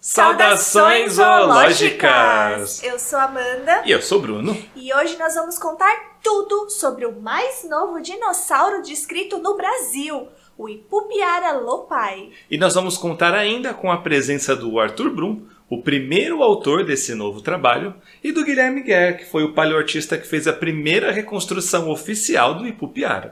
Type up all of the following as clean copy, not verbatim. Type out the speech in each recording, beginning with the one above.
Saudações zoológicas! Eu sou a Amanda. E eu sou o Bruno. E hoje nós vamos contar tudo sobre o mais novo dinossauro descrito no Brasil, o Ipupiara lopai. E nós vamos contar ainda com a presença do Arthur Brum, o primeiro autor desse novo trabalho, e do Guilherme Guerra, que foi o paleoartista que fez a primeira reconstrução oficial do Ipupiara.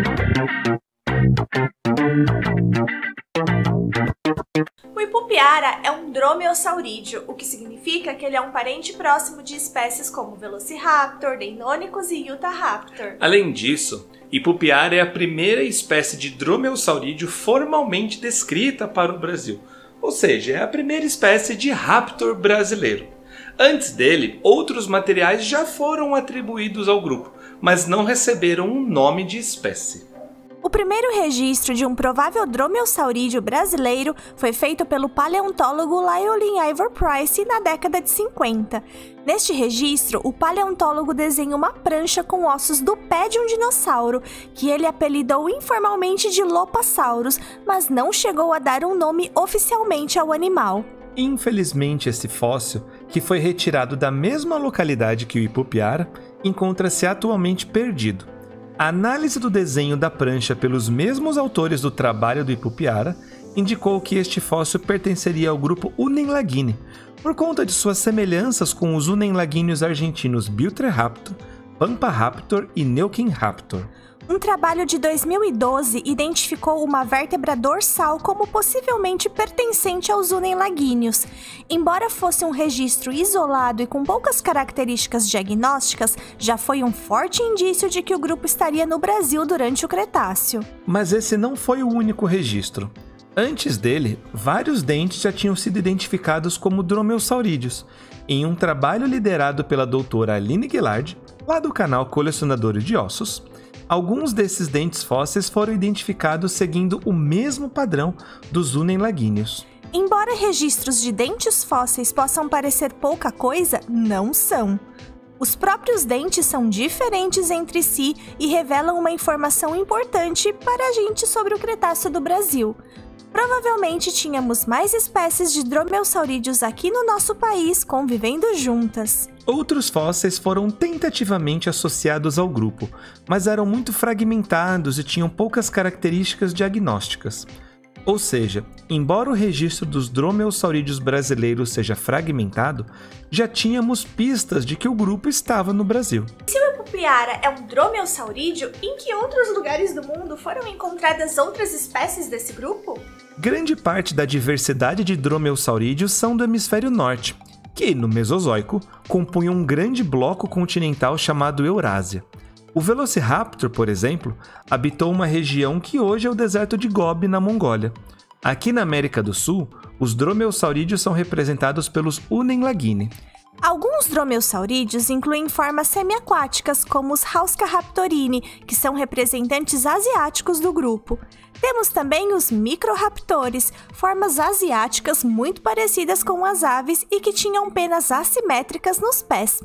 O Ipupiara é um dromeossaurídeo, o que significa que ele é um parente próximo de espécies como Velociraptor, Deinonychus e Utahraptor. Além disso, Ipupiara é a primeira espécie de dromeossaurídeo formalmente descrita para o Brasil, ou seja, é a primeira espécie de raptor brasileiro. Antes dele, outros materiais já foram atribuídos ao grupo, mas não receberam um nome de espécie. O primeiro registro de um provável dromeossaurídeo brasileiro foi feito pelo paleontólogo Llewellyn Ivor Price na década de 50. Neste registro, o paleontólogo desenha uma prancha com ossos do pé de um dinossauro, que ele apelidou informalmente de Lopasaurus, mas não chegou a dar um nome oficialmente ao animal. Infelizmente, esse fóssil, que foi retirado da mesma localidade que o Ipupiara, encontra-se atualmente perdido. A análise do desenho da prancha pelos mesmos autores do trabalho do Ipupiara indicou que este fóssil pertenceria ao grupo Unenlagini, por conta de suas semelhanças com os unenlagíneos argentinos Biltreraptor, Pamparaptor e Neuquinraptor. Um trabalho de 2012 identificou uma vértebra dorsal como possivelmente pertencente aos unenlagíneos. Embora fosse um registro isolado e com poucas características diagnósticas, já foi um forte indício de que o grupo estaria no Brasil durante o Cretáceo. Mas esse não foi o único registro. Antes dele, vários dentes já tinham sido identificados como dromeossaurídeos, em um trabalho liderado pela doutora Aline Guillard, lá do canal Colecionadores de Ossos. Alguns desses dentes fósseis foram identificados seguindo o mesmo padrão dos unenlagíneos. Embora registros de dentes fósseis possam parecer pouca coisa, não são. Os próprios dentes são diferentes entre si e revelam uma informação importante para a gente sobre o Cretáceo do Brasil. Provavelmente tínhamos mais espécies de dromeossaurídeos aqui no nosso país convivendo juntas. Outros fósseis foram tentativamente associados ao grupo, mas eram muito fragmentados e tinham poucas características diagnósticas. Ou seja, embora o registro dos dromeossaurídeos brasileiros seja fragmentado, já tínhamos pistas de que o grupo estava no Brasil. Se o Ipupiara é um dromeossaurídeo, em que outros lugares do mundo foram encontradas outras espécies desse grupo? Grande parte da diversidade de dromeossaurídeos são do hemisfério norte, que, no Mesozoico, compunham um grande bloco continental chamado Eurásia. O Velociraptor, por exemplo, habitou uma região que hoje é o deserto de Gobi, na Mongólia. Aqui na América do Sul, os dromeossaurídeos são representados pelos Unenlagini. Alguns dromeossaurídeos incluem formas semiaquáticas, como os Hauscaraptorini, que são representantes asiáticos do grupo. Temos também os microraptores, formas asiáticas muito parecidas com as aves e que tinham penas assimétricas nos pés.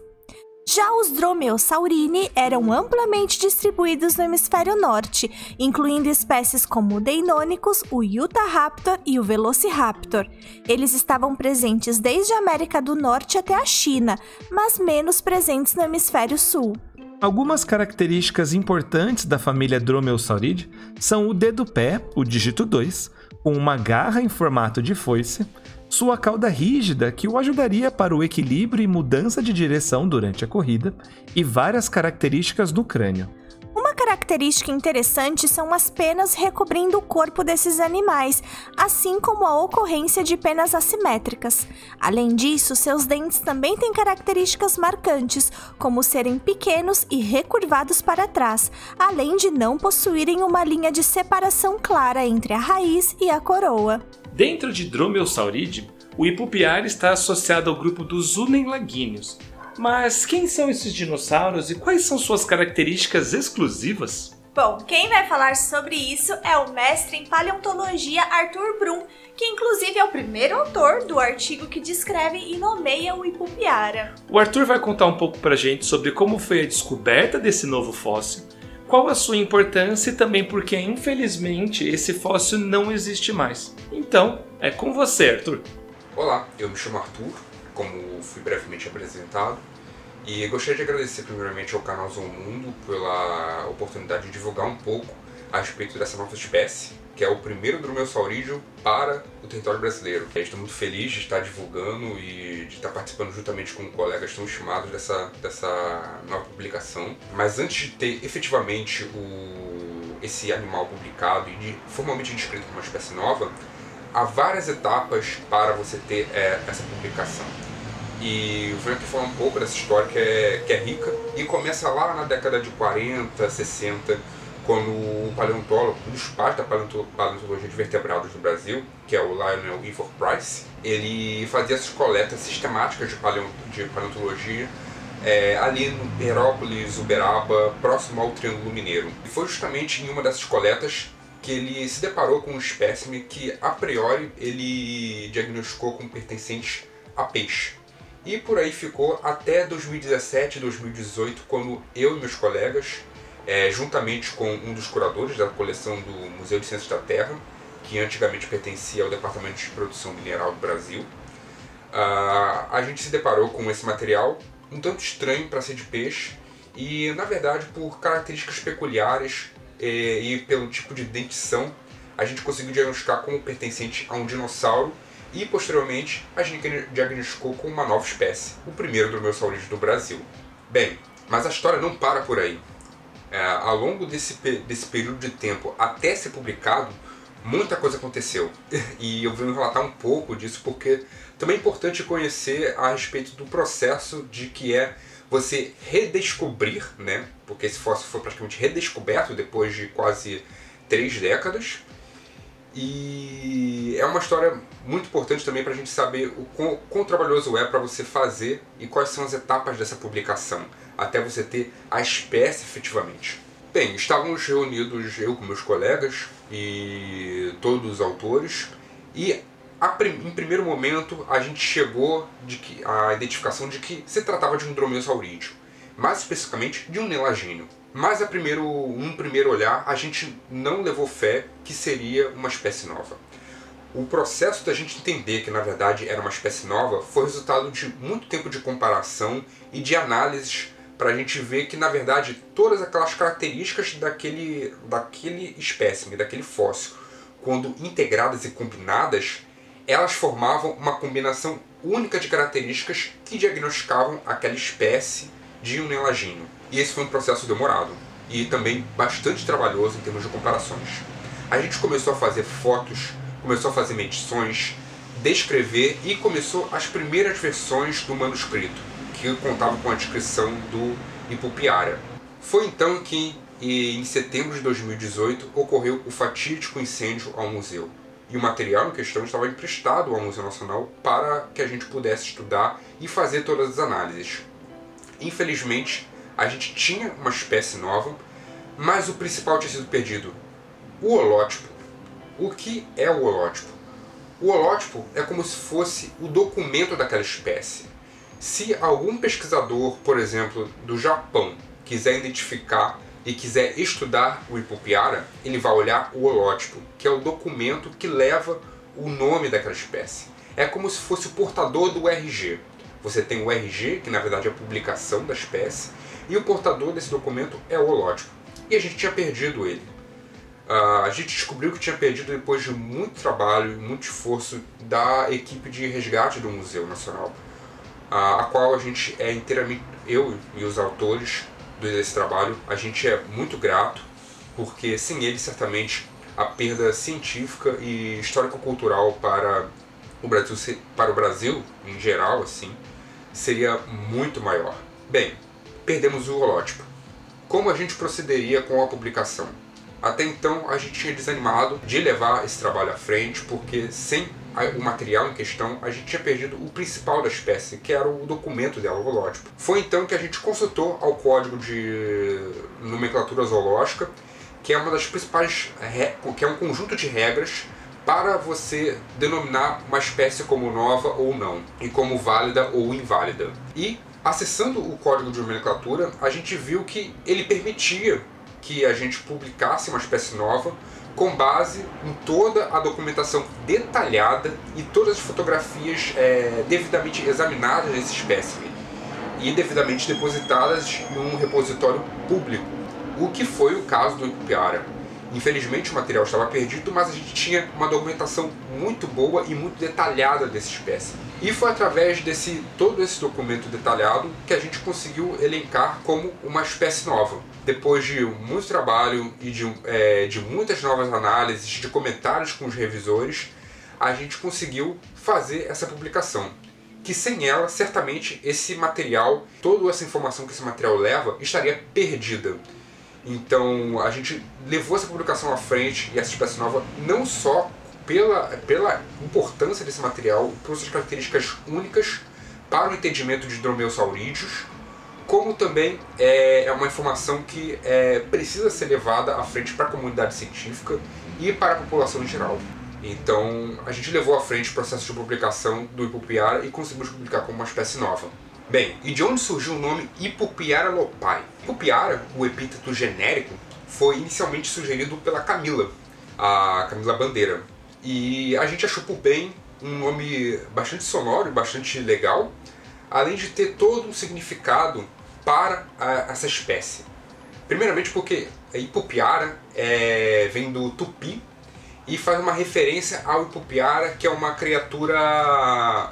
Já os dromeossaurini eram amplamente distribuídos no hemisfério norte, incluindo espécies como o Deinonychus, o Utahraptor e o Velociraptor. Eles estavam presentes desde a América do Norte até a China, mas menos presentes no hemisfério sul. Algumas características importantes da família Dromeossaurídea são o dedo pé, o dígito 2, com uma garra em formato de foice, sua cauda rígida que o ajudaria para o equilíbrio e mudança de direção durante a corrida, e várias características do crânio. Uma característica interessante são as penas recobrindo o corpo desses animais, assim como a ocorrência de penas assimétricas. Além disso, seus dentes também têm características marcantes, como serem pequenos e recurvados para trás, além de não possuírem uma linha de separação clara entre a raiz e a coroa. Dentro de Dromeossaurídeo, o Ipupiara está associado ao grupo dos unenlagíneos. Mas quem são esses dinossauros e quais são suas características exclusivas? Bom, quem vai falar sobre isso é o mestre em paleontologia Arthur Brum, que inclusive é o primeiro autor do artigo que descreve e nomeia o Ipupiara. O Arthur vai contar um pouco pra gente sobre como foi a descoberta desse novo fóssil, qual a sua importância e também porque, infelizmente, esse fóssil não existe mais. Então, é com você, Arthur. Olá, eu me chamo Arthur, como fui brevemente apresentado, e gostaria de agradecer primeiramente ao canal Zoomundo pela oportunidade de divulgar um pouco a respeito dessa nova espécie, que é o primeiro dromeossaurídeo para o território brasileiro. Estou muito feliz de estar divulgando e de estar participando juntamente com colegas tão estimados dessa nova publicação. Mas antes de ter efetivamente esse animal publicado e formalmente descrito como uma espécie nova, há várias etapas para você ter essa publicação. E eu venho aqui falar um pouco dessa história que é rica e começa lá na década de 40, 60, quando o paleontólogo, um dos pais da paleontologia de vertebrados do Brasil, que é o Lionel Ivor Price, ele fazia essas coletas sistemáticas de paleontologia ali no Perópolis, Uberaba, próximo ao Triângulo Mineiro. E foi justamente em uma dessas coletas que ele se deparou com um espécime que, a priori, ele diagnosticou como pertencente a peixe. E por aí ficou até 2017, 2018, quando eu e meus colegas, juntamente com um dos curadores da coleção do Museu de Ciências da Terra, que antigamente pertencia ao Departamento de Produção Mineral do Brasil, a gente se deparou com esse material um tanto estranho para ser de peixe e, na verdade, por características peculiares e pelo tipo de dentição, a gente conseguiu diagnosticar como pertencente a um dinossauro e, posteriormente, a gente diagnosticou como uma nova espécie, o primeiro dromeossaurídeo do Brasil. Bem, mas a história não para por aí. Ao longo desse período de tempo até ser publicado, muita coisa aconteceu. E eu venho relatar um pouco disso porque também é importante conhecer a respeito do processo de que é você redescobrir, né? Porque esse fóssil foi praticamente redescoberto depois de quase 3 décadas. E é uma história muito importante também para a gente saber o quão trabalhoso é para você fazer e quais são as etapas dessa publicação, até você ter a espécie efetivamente. Bem, estávamos reunidos eu com meus colegas e todos os autores e em primeiro momento a gente chegou à identificação de que se tratava de um dromeossaurídeo, mais especificamente de um nelagíneo. Mas num primeiro olhar a gente não levou fé que seria uma espécie nova. O processo da gente entender que na verdade era uma espécie nova foi resultado de muito tempo de comparação e de análises para a gente ver que na verdade todas aquelas características daquele espécime, daquele fóssil, quando integradas e combinadas, elas formavam uma combinação única de características que diagnosticavam aquela espécie de um nelagíneo. E esse foi um processo demorado e também bastante trabalhoso em termos de comparações. A gente começou a fazer fotos, começou a fazer medições, descrever e começou as primeiras versões do manuscrito, que contava com a descrição do Ipupiara. Foi então que, em setembro de 2018, ocorreu o fatídico incêndio ao museu. E o material em questão estava emprestado ao Museu Nacional para que a gente pudesse estudar e fazer todas as análises. Infelizmente, a gente tinha uma espécie nova, mas o principal tinha sido perdido: o holótipo. O que é o holótipo? O holótipo é como se fosse o documento daquela espécie. Se algum pesquisador, por exemplo, do Japão, quiser identificar e quiser estudar o Ipupiara, ele vai olhar o holótipo, que é o documento que leva o nome daquela espécie. É como se fosse o portador do RG. Você tem o RG, que na verdade é a publicação da espécie, e o portador desse documento é o holótipo. E a gente tinha perdido ele. A gente descobriu que tinha perdido depois de muito trabalho e muito esforço da equipe de resgate do Museu Nacional, a qual a gente é inteiramente, eu e os autores desse trabalho, a gente é muito grato, porque sem ele certamente a perda científica e histórico-cultural para o Brasil em geral assim, seria muito maior. Bem, perdemos o holótipo. Como a gente procederia com a publicação? Até então a gente tinha desanimado de levar esse trabalho à frente, porque sem o material em questão a gente tinha perdido o principal da espécie, que era o documento dela, o holótipo. Foi então que a gente consultou ao Código de Nomenclatura Zoológica, que é uma das principais, que é um conjunto de regras para você denominar uma espécie como nova ou não, e como válida ou inválida. E, acessando o Código de Nomenclatura, a gente viu que ele permitia que a gente publicasse uma espécie nova com base em toda a documentação detalhada e todas as fotografias devidamente examinadas desse espécime e devidamente depositadas em um repositório público, o que foi o caso do Ipupiara. Infelizmente o material estava perdido, mas a gente tinha uma documentação muito boa e muito detalhada desse espécime. E foi através todo esse documento detalhado que a gente conseguiu elencar como uma espécie nova. Depois de muito trabalho e de muitas novas análises, de comentários com os revisores, a gente conseguiu fazer essa publicação. Que sem ela, certamente, esse material, toda essa informação que esse material leva, estaria perdida. Então a gente levou essa publicação à frente e essa espécie nova não só pela importância desse material, por suas características únicas para o entendimento de dromeossaurídeos, como também é uma informação que precisa ser levada à frente para a comunidade científica e para a população em geral. Então a gente levou à frente o processo de publicação do Ipupiara e conseguimos publicar como uma espécie nova. Bem, e de onde surgiu o nome Ipupiara lopai? Ipupiara, o epíteto genérico, foi inicialmente sugerido pela Camila, a Camila Bandeira. E a gente achou por bem um nome bastante sonoro e bastante legal, além de ter todo um significado para essa espécie. Primeiramente porque Ipupiara vem do tupi e faz uma referência ao Ipupiara, que é uma criatura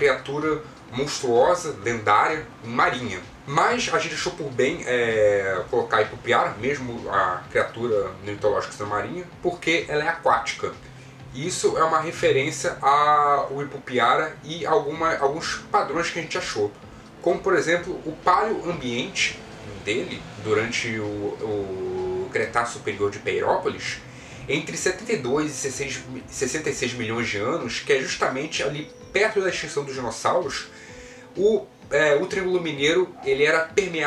monstruosa, lendária, marinha. Mas a gente achou por bem colocar Ipupiara, mesmo a criatura mitológica sendo marinha, porque ela é aquática. Isso é uma referência ao Ipupiara e alguns padrões que a gente achou. Como, por exemplo, o paleoambiente dele, durante o Cretáceo Superior de Peirópolis, entre 72 e 66 milhões de anos, que é justamente ali perto da extinção dos dinossauros, o Triângulo Mineiro ele era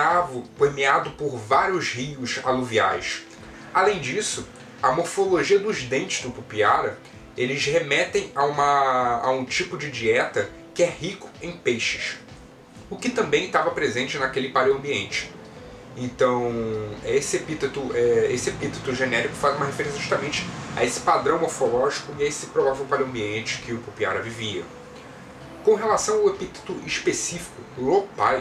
permeado por vários rios aluviais. Além disso, a morfologia dos dentes do Ipupiara eles remetem a um tipo de dieta que é rico em peixes, o que também estava presente naquele paleoambiente. Então, esse epíteto genérico faz uma referência justamente a esse padrão morfológico e a esse provável paleoambiente que o Ipupiara vivia. Com relação ao epíteto específico, lopai,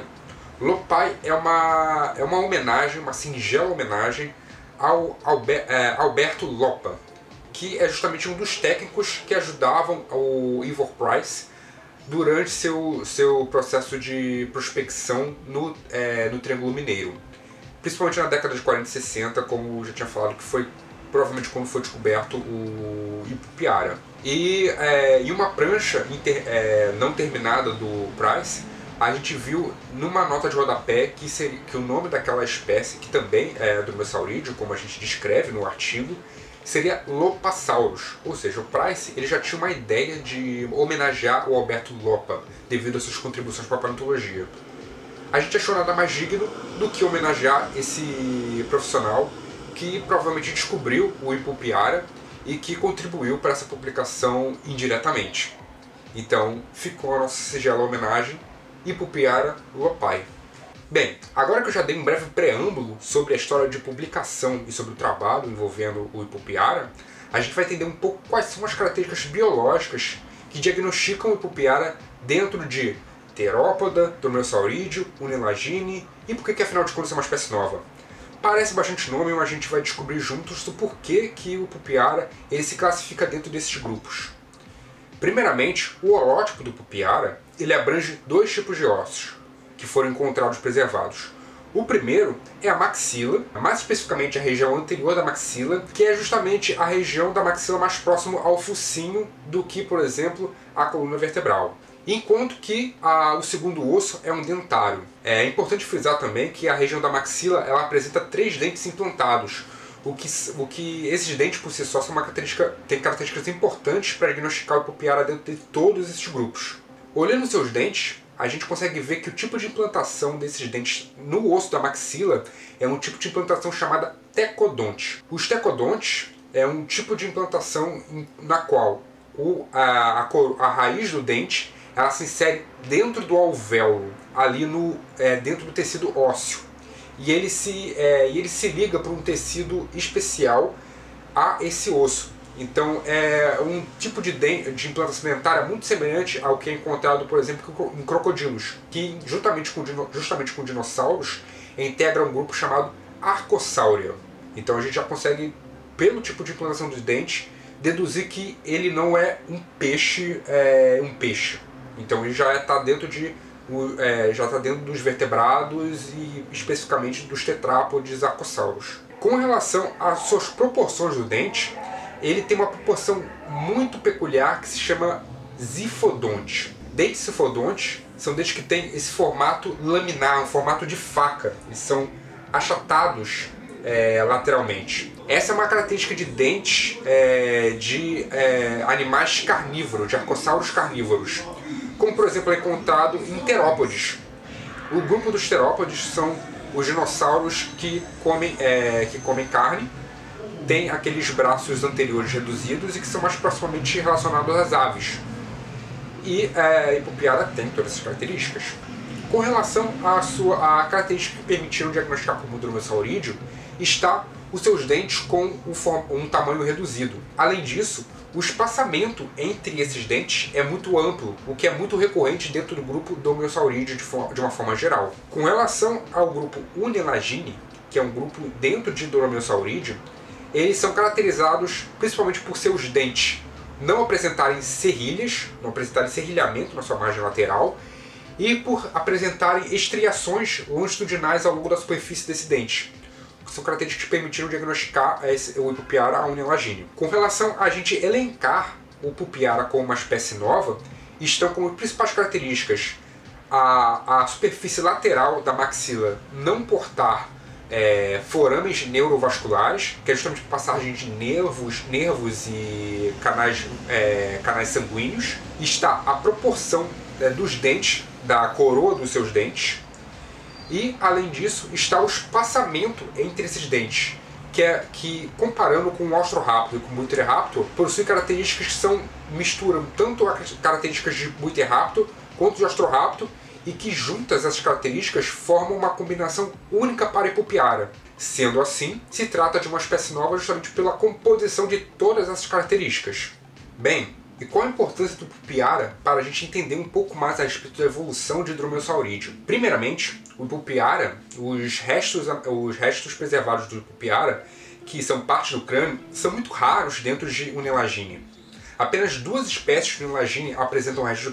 lopai é uma homenagem, uma singela homenagem ao Alberto Lopa, que é justamente um dos técnicos que ajudavam o Ivor Price durante seu processo de prospecção no Triângulo Mineiro. Principalmente na década de 40 e 60, como eu já tinha falado, que foi provavelmente quando foi descoberto o Ipupiara. E em uma prancha não terminada do Price, a gente viu numa nota de rodapé que o nome daquela espécie, que também é dromeossaurídeo, como a gente descreve no artigo, seria Lopasaurus. Ou seja, o Price ele já tinha uma ideia de homenagear o Alberto Lopa, devido às suas contribuições para a paleontologia. A gente achou nada mais digno do que homenagear esse profissional que provavelmente descobriu o Ipupiara e que contribuiu para essa publicação indiretamente. Então ficou a nossa singela homenagem, Ipupiara lopai. Bem, agora que eu já dei um breve preâmbulo sobre a história de publicação e sobre o trabalho envolvendo o Ipupiara, a gente vai entender um pouco quais são as características biológicas que diagnosticam o Ipupiara dentro de Terópoda, dromeossaurídeo, unilagine e por que afinal de contas é uma espécie nova. Parece bastante nome, mas a gente vai descobrir juntos o porquê que o Ipupiara ele se classifica dentro desses grupos. Primeiramente, o holótipo do Ipupiara ele abrange dois tipos de ossos que foram encontrados preservados. O primeiro é a maxila, mais especificamente a região anterior da maxila, que é justamente a região da maxila mais próximo ao focinho do que, por exemplo, a coluna vertebral. Enquanto que o segundo osso é um dentário. É importante frisar também que a região da maxila ela apresenta 3 dentes implantados, o que esses dentes por si só são tem características importantes para diagnosticar o Ipupiara dentro de todos esses grupos. Olhando seus dentes, a gente consegue ver que o tipo de implantação desses dentes no osso da maxila é um tipo de implantação chamada tecodonte. Os tecodontes é um tipo de implantação na qual a raiz do dente ela se insere dentro do alvéolo, ali dentro do tecido ósseo. E ele se liga para um tecido especial a esse osso. Então é um tipo de implantação dentária muito semelhante ao que é encontrado, por exemplo, em crocodilos, que justamente com dinossauros integra um grupo chamado Archosauridae. Então a gente já consegue, pelo tipo de implantação dos dentes, deduzir que ele não é um peixe, Então ele já está dentro dos vertebrados e especificamente dos tetrápodes arcossauros. Com relação às suas proporções do dente, ele tem uma proporção muito peculiar que se chama zifodonte. Dentes zifodontes são dentes que têm esse formato laminar, um formato de faca. Eles são achatados lateralmente. Essa é uma característica de dentes de animais carnívoros, de arcossauros carnívoros, como por exemplo é encontrado em terópodes. O grupo dos terópodes são os dinossauros que comem carne, tem aqueles braços anteriores reduzidos e que são mais proximamente relacionados às aves. E a Ipupiara tem todas essas características. Com relação à característica que permitiram diagnosticar como dromeossaurídeo, está os seus dentes com um tamanho reduzido. Além disso, o espaçamento entre esses dentes é muito amplo, o que é muito recorrente dentro do grupo dromeossaurídeo de uma forma geral. Com relação ao grupo Unelagine, que é um grupo dentro de dromeossaurídeo, eles são caracterizados principalmente por seus dentes não apresentarem serrilhas, não apresentarem serrilhamento na sua margem lateral e por apresentarem estriações longitudinais ao longo da superfície desse dente. São características que permitiram diagnosticar o Ipupiara Unelagine. Com relação a gente elencar o Ipupiara como uma espécie nova, estão como principais características a superfície lateral da maxila não portar forames neurovasculares, que é justamente passagem de nervos e canais sanguíneos. Está a proporção dos dentes, da coroa dos seus dentes. E, além disso, está o espaçamento entre esses dentes, que comparando com o Austroraptor e com o Buitreraptor, possui características que misturam tanto as características de Buitreraptor quanto de Austroraptor, e que juntas essas características formam uma combinação única para a Ipupiara. Sendo assim, se trata de uma espécie nova justamente pela composição de todas essas características. Bem, e qual a importância do Ipupiara para a gente entender um pouco mais a respeito da evolução de dromeossaurídeo? Primeiramente, o Ipupiara, os restos preservados do Ipupiara, que são parte do crânio, são muito raros dentro de Unelagine. Apenas 2 espécies de Unelagine apresentam restos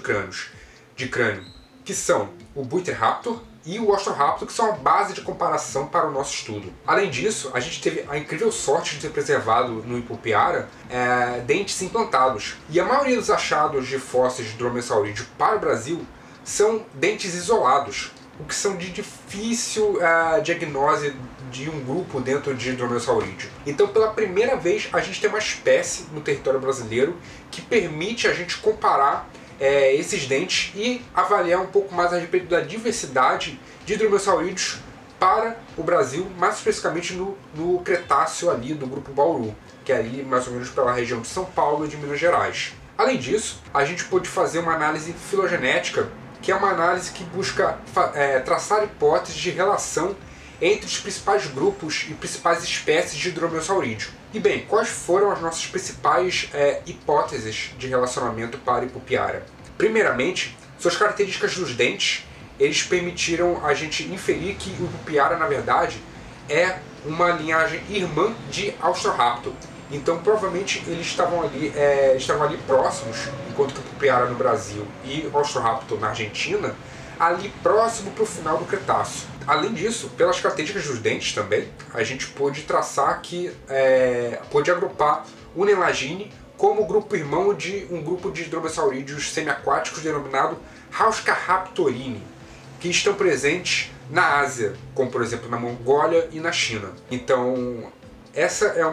de crânio, que são o Buitreraptor e o Austroraptor, que são a base de comparação para o nosso estudo. Além disso, a gente teve a incrível sorte de ter preservado no Ipupiara dentes implantados. E a maioria dos achados de fósseis de dromeossaurídeo para o Brasil são dentes isolados, o que são de difícil diagnose de um grupo dentro de dromeossaurídeo. Então, pela primeira vez, a gente tem uma espécie no território brasileiro que permite a gente comparar esses dentes e avaliar um pouco mais a respeito da diversidade de dromeossaurídeos para o Brasil, mais especificamente no Cretáceo ali do grupo Bauru, que é ali mais ou menos pela região de São Paulo e de Minas Gerais. Além disso, a gente pôde fazer uma análise filogenética, que é uma análise que busca traçar hipóteses de relação entre os principais grupos e principais espécies de dromeossaurídeo. E bem, quais foram as nossas principais hipóteses de relacionamento para Ipupiara? Primeiramente, suas características dos dentes, eles permitiram a gente inferir que o Ipupiara, na verdade, é uma linhagem irmã de Austroraptor. Então, provavelmente, eles estavam ali próximos, enquanto que o Ipupiara no Brasil e o Austroraptor na Argentina, ali próximo para o final do Cretáceo. Além disso, pelas características dos dentes também, a gente pôde traçar pôde agrupar o Unelagine como grupo irmão de um grupo de dromeossaurídeos semiaquáticos denominado Hauscaraptorini, que estão presentes na Ásia, como por exemplo na Mongólia e na China. Então, essa é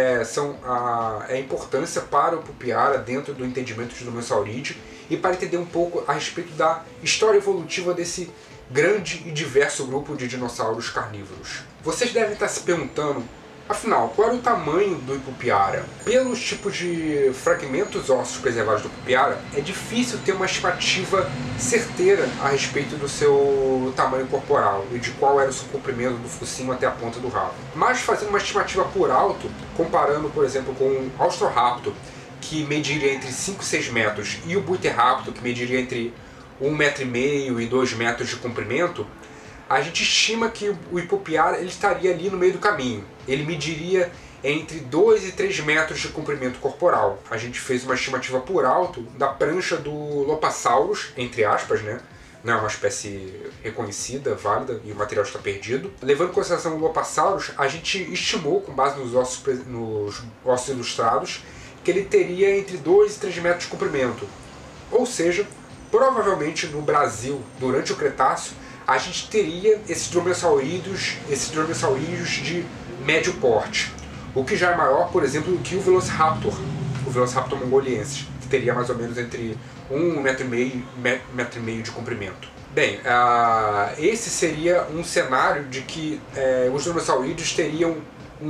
a importância para o Ipupiara dentro do entendimento de dromeossaurídeo e para entender um pouco a respeito da história evolutiva desse grande e diverso grupo de dinossauros carnívoros. Vocês devem estar se perguntando Afinal, qual era o tamanho do Ipupiara? Pelos tipos de fragmentos ósseos preservados do Ipupiara, é difícil ter uma estimativa certeira a respeito do seu tamanho corporal e de qual era o seu comprimento do focinho até a ponta do rabo. Mas fazendo uma estimativa por alto, comparando, por exemplo, com o Austroraptor, que mediria entre 5 e 6 metros, e o Buitreraptor, que mediria entre 1,5 metro e 2 metros de comprimento, a gente estima que o Ipupiara ele estaria ali no meio do caminho. Ele mediria entre 2 e 3 metros de comprimento corporal. A gente fez uma estimativa por alto da prancha do Lopasaurus, entre aspas, né? Não é uma espécie reconhecida, válida, e o material está perdido. Levando em consideração o Lopasaurus, a gente estimou, com base nos ossos ilustrados, que ele teria entre 2 e 3 metros de comprimento. Ou seja, provavelmente no Brasil, durante o Cretáceo, a gente teria esses dromeossaurídeos de médio porte. O que já é maior, por exemplo, do que o Velociraptor mongoliensis, que teria mais ou menos entre 1,5 metro de comprimento. Bem, esse seria um cenário de que os dromeossaurídeos teriam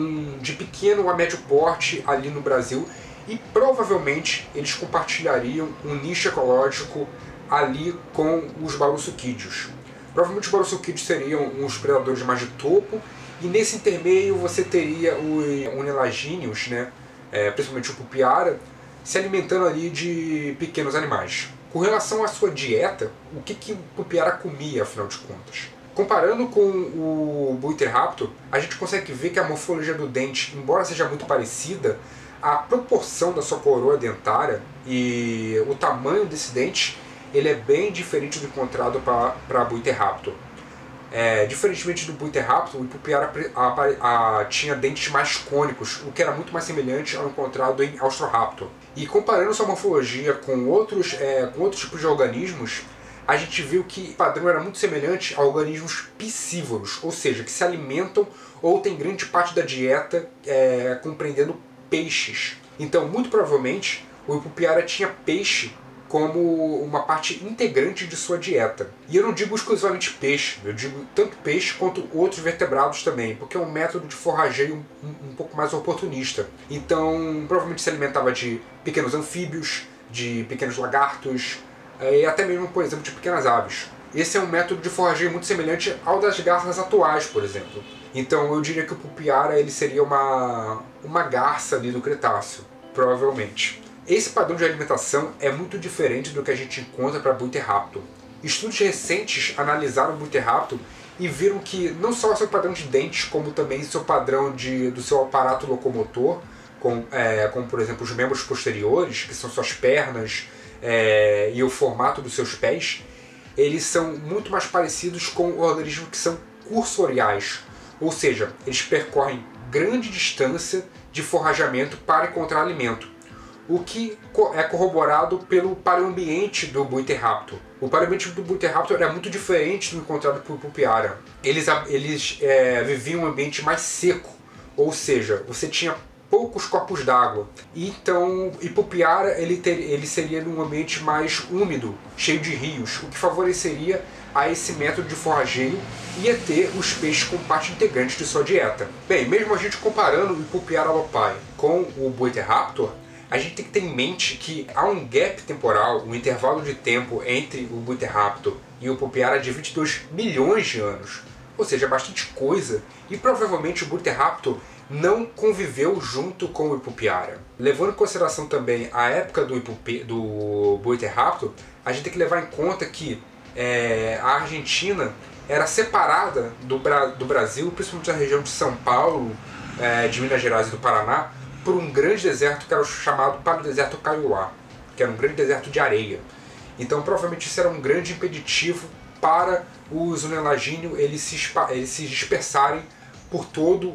de pequeno a médio porte ali no Brasil, e provavelmente eles compartilhariam um nicho ecológico ali com os baruçoquídeos. Provavelmente os baruçoquídeos seriam uns predadores mais de topo, e nesse intermeio você teria os unelagíneos, né, principalmente o Ipupiara, se alimentando ali de pequenos animais. Com relação à sua dieta, o que o Ipupiara comia, afinal de contas? Comparando com o Buitreraptor, a gente consegue ver que a morfologia do dente, embora seja muito parecida, a proporção da sua coroa dentária e o tamanho desse dente, ele é bem diferente do encontrado para Buitreraptor. Diferentemente do Buitreraptor, o Ipupiara tinha dentes mais cônicos, o que era muito mais semelhante ao encontrado em Austroraptor. E comparando sua morfologia com outros tipos de organismos, a gente viu que o padrão era muito semelhante a organismos piscívoros, ou seja, que se alimentam ou têm grande parte da dieta compreendendo peixes. Então, muito provavelmente, o Ipupiara tinha peixe como uma parte integrante de sua dieta. E eu não digo exclusivamente peixe, eu digo tanto peixe quanto outros vertebrados também, porque é um método de forrageio um pouco mais oportunista. Então, provavelmente se alimentava de pequenos anfíbios, de pequenos lagartos, e até mesmo, por exemplo, de pequenas aves. Esse é um método de forrageio muito semelhante ao das garças atuais, por exemplo. Então eu diria que o Ipupiara ele seria uma garça ali do Cretáceo, provavelmente. Esse padrão de alimentação é muito diferente do que a gente encontra para Buitreraptor. Estudos recentes analisaram o Buitreraptor e viram que não só o seu padrão de dentes, como também o seu padrão do seu aparato locomotor, como por exemplo os membros posteriores, que são suas pernas, e o formato dos seus pés, eles são muito mais parecidos com organismos que são cursoriais, ou seja, eles percorrem grande distância de forrageamento para encontrar alimento, o que é corroborado pelo paleoambiente do Buitreraptor. O paleoambiente do Buitreraptor é muito diferente do encontrado por Ipupiara. Eles viviam em um ambiente mais seco, ou seja, você tinha poucos corpos d'água. Então, Ipupiara ele seria num ambiente mais úmido, cheio de rios, o que favoreceria a esse método de forrageio e a ter os peixes como parte integrante de sua dieta. Bem, mesmo a gente comparando o Ipupiara lopai com o Buitreraptor, a gente tem que ter em mente que há um gap temporal, um intervalo de tempo entre o Buitreraptor e o Ipupiara de 22 milhões de anos. Ou seja, bastante coisa, e provavelmente o Buitreraptor não conviveu junto com o Ipupiara. Levando em consideração também a época do Buitreraptor, a gente tem que levar em conta que a Argentina era separada do Brasil, principalmente da região de São Paulo, de Minas Gerais e do Paraná, por um grande deserto que era chamado Paleodeserto Kaiowá, que era um grande deserto de areia. Então provavelmente isso era um grande impeditivo para os unelagíneos eles se dispersarem por toda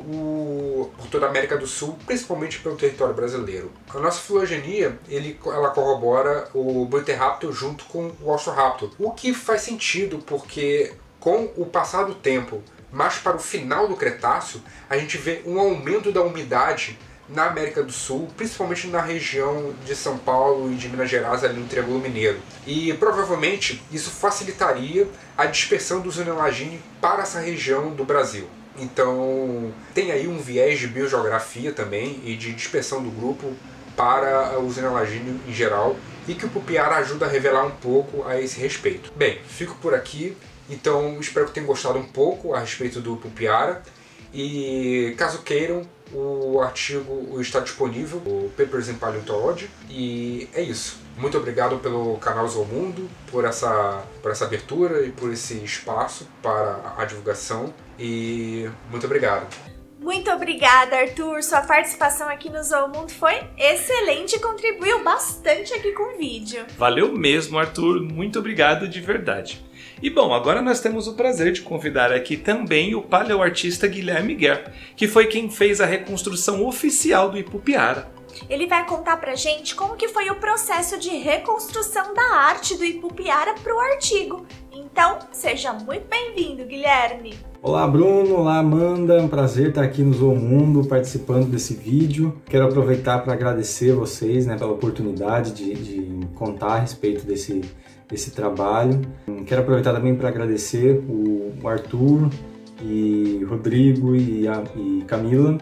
a América do Sul, principalmente pelo território brasileiro. A nossa filogenia ela corrobora o Buitreraptor junto com o Austroraptor, o que faz sentido porque com o passar do tempo, mais para o final do Cretáceo, a gente vê um aumento da umidade na América do Sul, principalmente na região de São Paulo e de Minas Gerais, ali no Triângulo Mineiro. E provavelmente isso facilitaria a dispersão dos unelagíneos para essa região do Brasil. Então tem aí um viés de biogeografia também e de dispersão do grupo para o Xenolagine em geral, e que o Pupiara ajuda a revelar um pouco a esse respeito. Bem, fico por aqui, então espero que tenham gostado um pouco a respeito do Pupiara, e caso queiram, o artigo está disponível, o Papers in Paleontology, e é isso. Muito obrigado pelo canal Zoomundo, por essa abertura e por esse espaço para a divulgação, e muito obrigado. Muito obrigada, Arthur. Sua participação aqui no Zoomundo foi excelente e contribuiu bastante aqui com o vídeo. Valeu mesmo, Arthur. Muito obrigado de verdade. E bom, agora nós temos o prazer de convidar aqui também o paleoartista Guilherme Guerra, que foi quem fez a reconstrução oficial do Ipupiara. Ele vai contar pra gente como que foi o processo de reconstrução da arte do Ipupiara pro artigo. Então, seja muito bem-vindo, Guilherme! Olá, Bruno! Olá, Amanda! É um prazer estar aqui no Zoomundo participando desse vídeo. Quero aproveitar para agradecer vocês, pela oportunidade de contar a respeito desse trabalho. Quero aproveitar também para agradecer o Arthur e Rodrigo e Camila,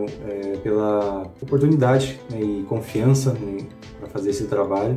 pela oportunidade e confiança para fazer esse trabalho,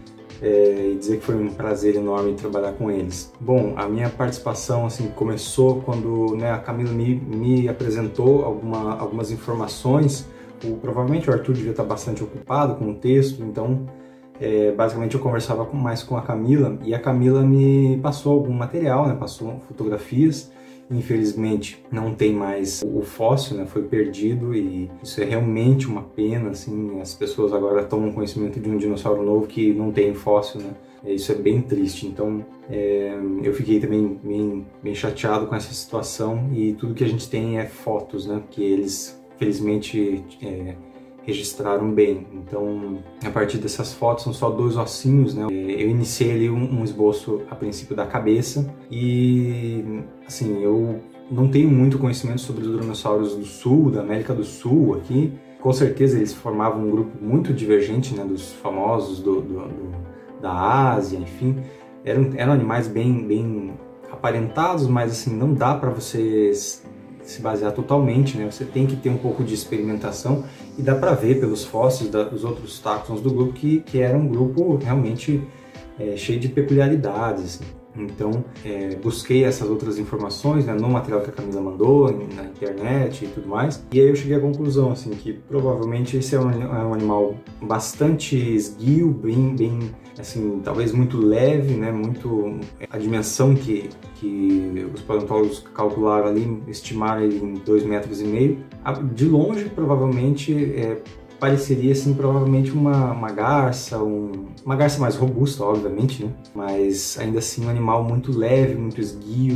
e dizer que foi um prazer enorme trabalhar com eles. Bom, a minha participação começou quando a Camila me apresentou algumas informações. Provavelmente o Arthur devia estar bastante ocupado com o texto, então basicamente eu conversava mais com a Camila, e a Camila me passou algum material, passou fotografias. Infelizmente não tem mais o fóssil, foi perdido, e isso é realmente uma pena. As pessoas agora tomam conhecimento de um dinossauro novo que não tem fóssil, Isso é bem triste. Então eu fiquei também bem chateado com essa situação, e tudo que a gente tem é fotos, que eles felizmente registraram bem. Então, a partir dessas fotos, são só 2 ossinhos, Eu iniciei ali um esboço a princípio da cabeça, e eu não tenho muito conhecimento sobre os dinossauros do sul, da América do Sul aqui. Com certeza eles formavam um grupo muito divergente, dos famosos da Ásia, enfim. Eram animais bem aparentados, mas não dá para vocês se basear totalmente, Você tem que ter um pouco de experimentação, e dá para ver pelos fósseis dos outros táxons do grupo que era um grupo realmente cheio de peculiaridades. Então, busquei essas outras informações, no material que a Camila mandou, na internet e tudo mais, e aí eu cheguei à conclusão, que provavelmente esse é um animal bastante esguio, bem talvez muito leve, muito a dimensão que os paleontólogos calcularam ali, estimaram ele em 2,5 metros. De longe, provavelmente, pareceria provavelmente uma garça, uma garça mais robusta, obviamente, mas ainda assim um animal muito leve, muito esguio,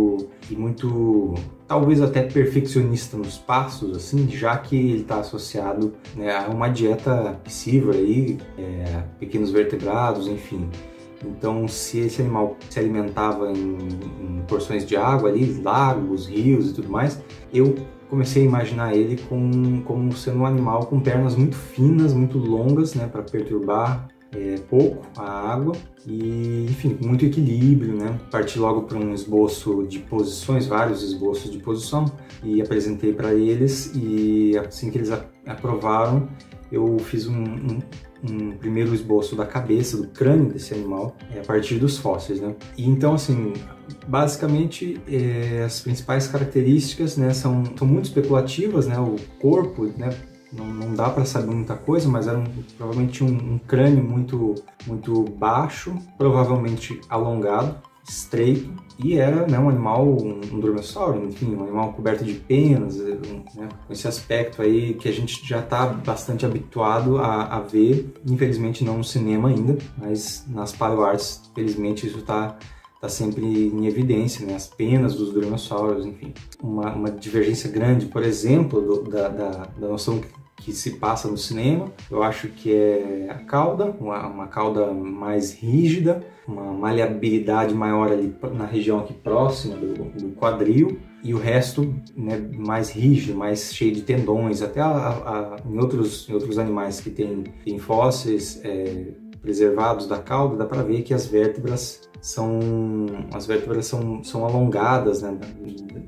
muito talvez até perfeccionista nos passos, já que ele está associado a uma dieta piscívora, pequenos vertebrados, enfim. Então, se esse animal se alimentava em porções de água ali, lagos, rios e tudo mais, eu comecei a imaginar ele como sendo um animal com pernas muito finas, muito longas, para perturbar pouco a água, e enfim, muito equilíbrio, Parti logo para um esboço de posições, vários esboços de posição, e apresentei para eles, e assim que eles aprovaram, eu fiz um primeiro esboço da cabeça, do crânio desse animal, a partir dos fósseis, E então, basicamente, as principais características, são muito especulativas, O corpo, não dá para saber muita coisa, mas era provavelmente um crânio muito baixo, provavelmente alongado, estreito, e era um animal, um dromeossauro, enfim, um animal coberto de penas, com esse aspecto aí que a gente já está bastante habituado a ver, infelizmente não no cinema ainda, mas nas paleoartes, felizmente isso está sempre em evidência, as penas dos dromeossauros, enfim. Uma divergência grande, por exemplo, da noção que se passa no cinema, eu acho que é a cauda, uma cauda mais rígida, uma maleabilidade maior ali na região aqui próxima do quadril, e o resto mais rígido, mais cheio de tendões. Até em outros animais que têm fósseis preservados da cauda, dá para ver que as vértebras são alongadas,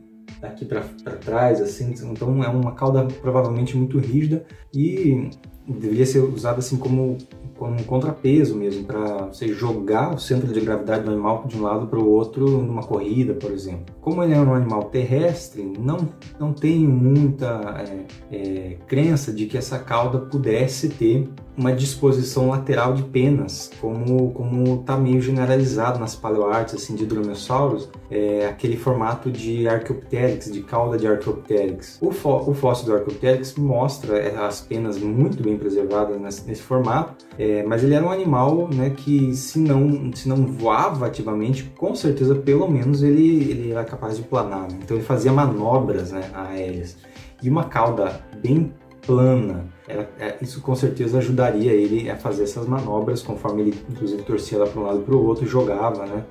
daqui para trás, assim, então é uma cauda provavelmente muito rígida e deveria ser usada assim como um contrapeso mesmo, para você jogar o centro de gravidade do animal de um lado para o outro numa corrida, por exemplo. Como ele é um animal terrestre, não tenho muita crença de que essa cauda pudesse ter uma disposição lateral de penas, como está meio generalizado nas paleoartes assim, de dromeossauros, aquele formato de Archaeopteryx, de cauda de Archaeopteryx. O fóssil do Archaeopteryx mostra as penas muito bem preservadas nesse formato, mas ele era um animal, né, que se não voava ativamente, com certeza pelo menos ele era capaz de planar, né? Então ele fazia manobras, né, aéreas. E uma cauda bem plana, isso com certeza ajudaria ele a fazer essas manobras, conforme ele inclusive torcia lá para um lado e para o outro e jogava, né,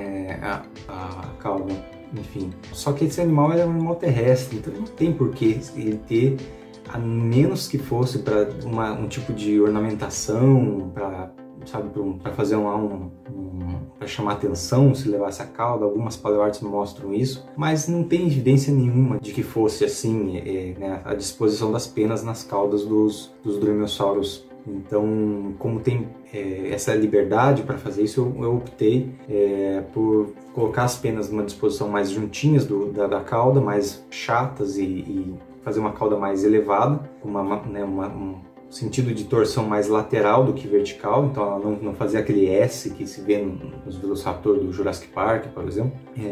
a cauda, enfim. Só que esse animal era um animal terrestre, então não tem por que ele ter, a menos que fosse para um tipo de ornamentação, para fazer para chamar atenção, se levasse a cauda. Algumas paleoartes mostram isso, mas não tem evidência nenhuma de que fosse assim, né, a disposição das penas nas caudas dos dromeossauros. Então, como tem essa liberdade para fazer isso, eu optei por colocar as penas numa disposição mais juntinhas da cauda, mais chatas e fazer uma cauda mais elevada, um sentido de torção mais lateral do que vertical, então ela não fazia aquele S que se vê nos Velociraptor do Jurassic Park, por exemplo,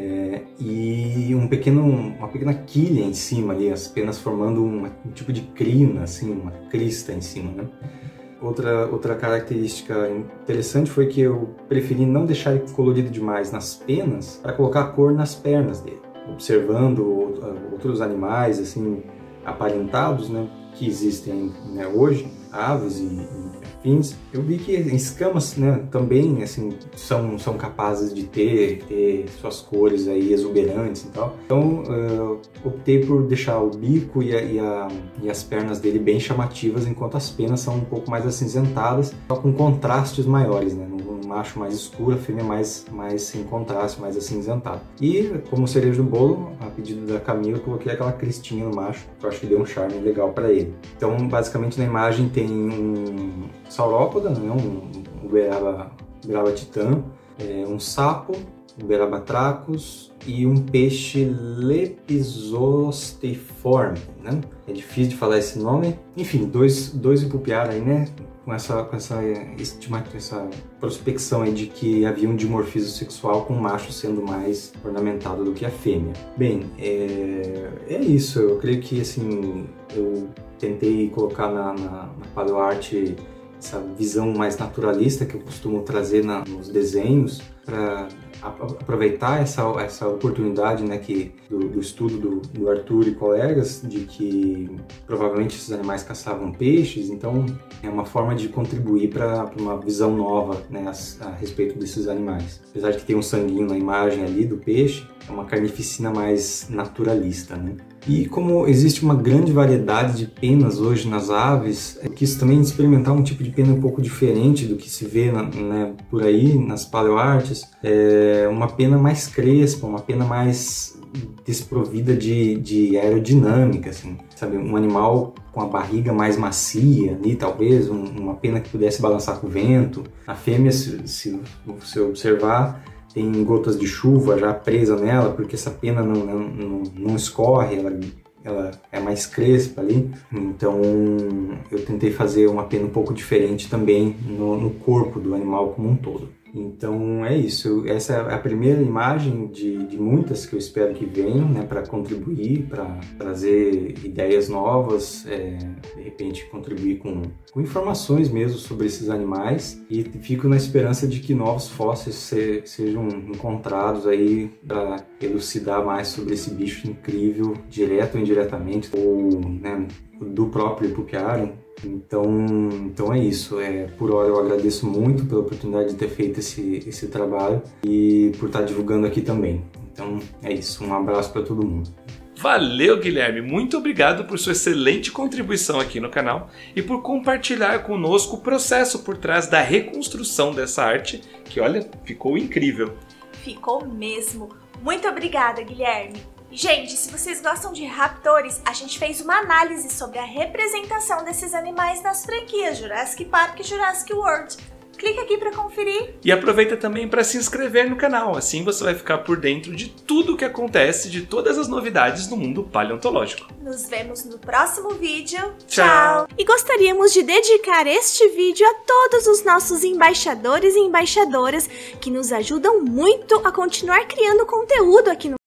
e uma pequena quilha em cima ali, as penas formando um tipo de crina, assim, uma crista em cima, né? Outra característica interessante foi que eu preferi não deixar ele colorido demais nas penas para colocar a cor nas pernas dele, observando outros animais assim aparentados, né, que existem, né, hoje, aves e afins. Eu vi que escamas, né, também assim, são capazes de ter suas cores aí exuberantes e tal. Então optei por deixar o bico e as pernas dele bem chamativas, enquanto as penas são um pouco mais acinzentadas, só com contrastes maiores, né? Um macho mais escuro, a fêmea mais sem contraste, mais acinzentado. E como cereja do bolo, a pedido da Camila, eu coloquei aquela cristinha no macho, que eu acho que deu um charme legal para ele. Então, basicamente na imagem tem um saurópoda, né? um Uberaba titã, um sapo, Uberaba trachus, e um peixe lepisosteiforme, né? É difícil de falar esse nome. Enfim, dois Ipupiara aí, né? Com essa prospecção aí de que havia um dimorfismo sexual, com o macho sendo mais ornamentado do que a fêmea. Bem, é isso. Eu creio que assim, eu tentei colocar na paleoarte essa visão mais naturalista que eu costumo trazer nos desenhos, para aproveitar essa oportunidade, né, do estudo do Arthur e colegas, de que provavelmente esses animais caçavam peixes. Então é uma forma de contribuir para uma visão nova, né, a respeito desses animais. Apesar de que tem um sanguinho na imagem ali do peixe, é uma carnificina mais naturalista, né? E como existe uma grande variedade de penas hoje nas aves, eu quis também experimentar um tipo de pena um pouco diferente do que se vê né, por aí nas paleoartes. Uma pena mais crespa, uma pena mais desprovida de aerodinâmica, assim, sabe? Um animal com a barriga mais macia ali, talvez, uma pena que pudesse balançar com o vento. A fêmea, se você observar, tem gotas de chuva já presa nela, porque essa pena não escorre, ela é mais crespa ali. Então eu tentei fazer uma pena um pouco diferente também no corpo do animal como um todo. Então é isso, essa é a primeira imagem de muitas que eu espero que venham, né, para contribuir, para trazer ideias novas, de repente contribuir com informações mesmo sobre esses animais, e fico na esperança de que novos fósseis sejam encontrados aí para elucidar mais sobre esse bicho incrível, direto ou indiretamente, ou, né, do próprio Ipupiara. Então é isso. Por hora eu agradeço muito pela oportunidade de ter feito esse trabalho e por estar divulgando aqui também. Então é isso. Um abraço para todo mundo. Valeu, Guilherme! Muito obrigado por sua excelente contribuição aqui no canal e por compartilhar conosco o processo por trás da reconstrução dessa arte, que, olha, ficou incrível. Ficou mesmo. Muito obrigada, Guilherme! Gente, se vocês gostam de raptores, a gente fez uma análise sobre a representação desses animais nas franquias Jurassic Park e Jurassic World. Clica aqui para conferir. E aproveita também para se inscrever no canal, assim você vai ficar por dentro de tudo o que acontece, de todas as novidades no mundo paleontológico. Nos vemos no próximo vídeo. Tchau! E gostaríamos de dedicar este vídeo a todos os nossos embaixadores e embaixadoras que nos ajudam muito a continuar criando conteúdo aqui no